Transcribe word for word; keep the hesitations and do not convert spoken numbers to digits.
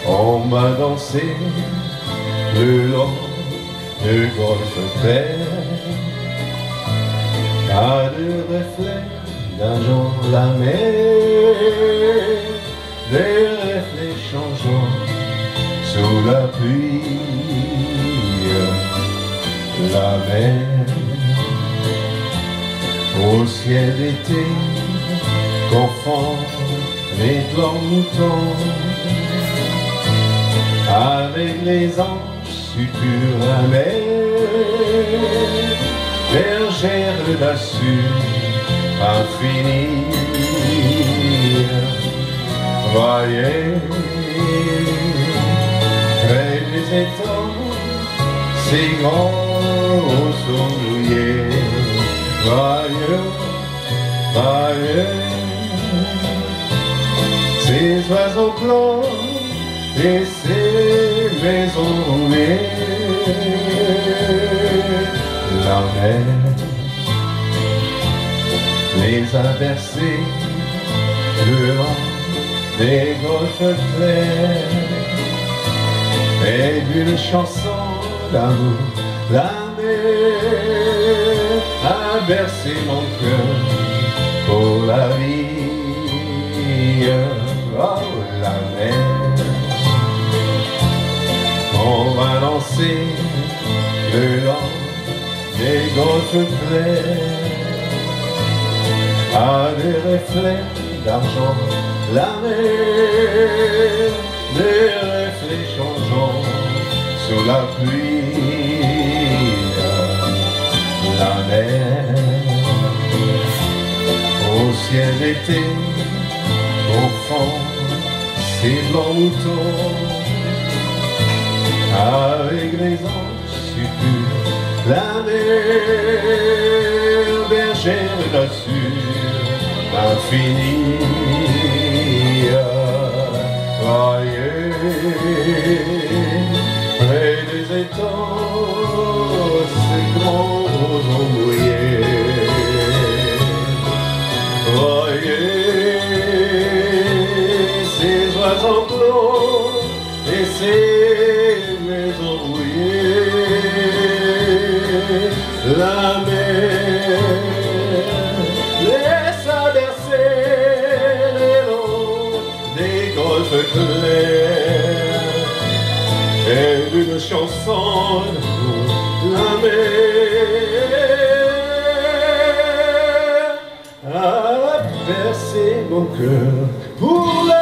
On m'a dansé le long du golfe clair, à deux reflets d'argent la mer, des reflets changeants sous la pluie, la mer au ciel d'été confond les blancs moutons avec les anges sur la mer, bergère d'assur infinie. Voyez, près des étangs, ces grands sont mouillés. Voyez, voyez, ces oiseaux blancs et ces maisons rouillées. La mer les a bercés devant des golfes clairs, et d'une chanson d'amour la mer a bercé mon cœur pour la vie. Oh, la mer, on va danser le long des golfes clairs, à des reflets d'argent la mer, des reflets changeants sous la pluie. La mer au ciel d'été, au fond ces blancs moutons avec les anges sur la mer, bergère d'assur infinie. Voyez, près des étangs, ces grands roseaux mouillés. Voyez, ces oiseaux blancs et ces maisons rouillées. La mer laisse à bercer les longs des golfes clairs, et d'une chanson la mer a bercé mon cœur pour la